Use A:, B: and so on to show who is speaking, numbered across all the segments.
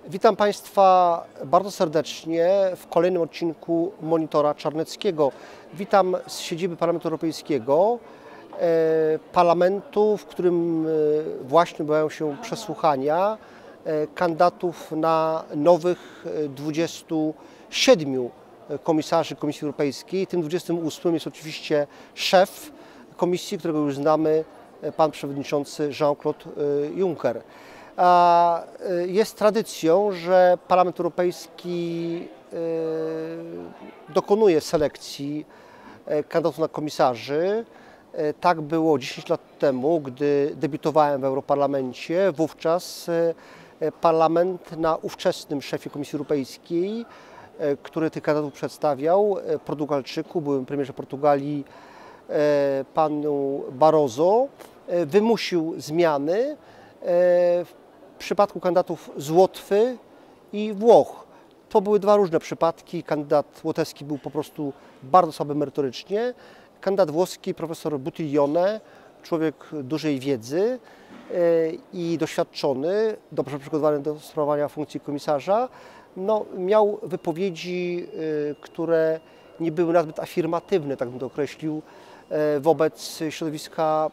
A: Witam Państwa bardzo serdecznie w kolejnym odcinku Monitora Czarneckiego. Witam z siedziby Parlamentu Europejskiego, parlamentu, w którym właśnie odbywają się przesłuchania kandydatów na nowych 27 komisarzy Komisji Europejskiej. Tym 28 jest oczywiście szef komisji, którego już znamy, pan przewodniczący Jean-Claude Juncker. Jest tradycją, że Parlament Europejski dokonuje selekcji kandydatów na komisarzy. Tak było 10 lat temu, gdy debiutowałem w Europarlamencie. Wówczas Parlament na ówczesnym szefie Komisji Europejskiej, który tych kandydatów przedstawiał, Portugalczyku, byłym premierze Portugalii, panu Barroso, wymusił zmiany w przypadku kandydatów z Łotwy i Włoch. To były dwa różne przypadki. Kandydat łotewski był po prostu bardzo słaby merytorycznie. Kandydat włoski, profesor Buttiglione, człowiek dużej wiedzy i doświadczony, dobrze przygotowany do sprawowania funkcji komisarza, miał wypowiedzi, które nie były nazbyt afirmatywne, tak bym to określił, wobec środowiska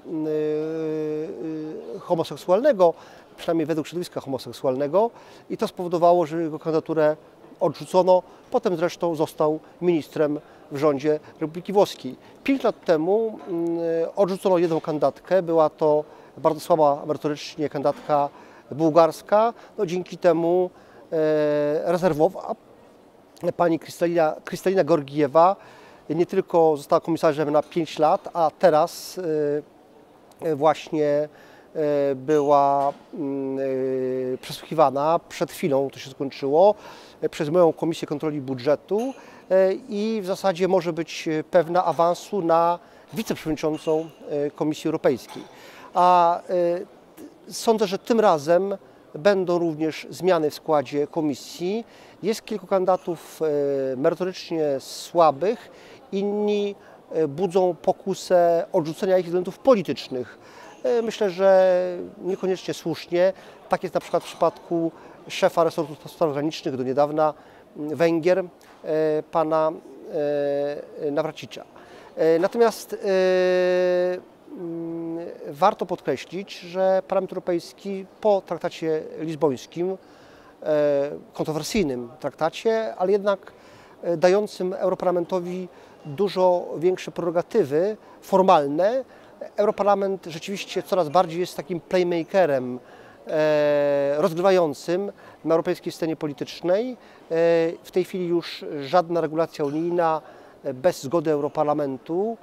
A: homoseksualnego, przynajmniej według środowiska homoseksualnego, i to spowodowało, że jego kandydaturę odrzucono. Potem zresztą został ministrem w rządzie Republiki Włoskiej. 5 lat temu odrzucono jedną kandydatkę, była to bardzo słaba merytorycznie kandydatka bułgarska. Dzięki temu rezerwowa pani Kristalina Georgiewa nie tylko została komisarzem na 5 lat, a teraz właśnie była przesłuchiwana, przed chwilą to się skończyło, przez moją Komisję Kontroli Budżetu i w zasadzie może być pewna awansu na wiceprzewodniczącą Komisji Europejskiej. Sądzę, że tym razem będą również zmiany w składzie komisji. Jest kilku kandydatów merytorycznie słabych, inni budzą pokusę odrzucenia ich ze względów politycznych. Myślę, że niekoniecznie słusznie. Tak jest na przykład w przypadku szefa resortu spraw zagranicznych do niedawna Węgier, pana Navracsicia. Natomiast warto podkreślić, że Parlament Europejski po traktacie lizbońskim, kontrowersyjnym traktacie, ale jednak dającym Europarlamentowi dużo większe prerogatywy formalne, Europarlament rzeczywiście coraz bardziej jest takim playmakerem rozgrywającym na europejskiej scenie politycznej. W tej chwili już żadna regulacja unijna bez zgody Europarlamentu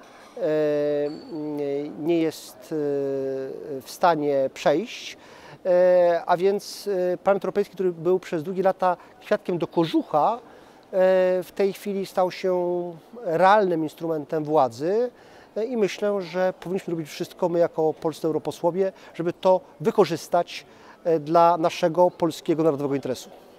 A: nie jest w stanie przejść, a więc Parlament Europejski, który był przez długie lata kwiatkiem do kożucha, w tej chwili stał się realnym instrumentem władzy i myślę, że powinniśmy robić wszystko, my jako polscy europosłowie, żeby to wykorzystać dla naszego polskiego narodowego interesu.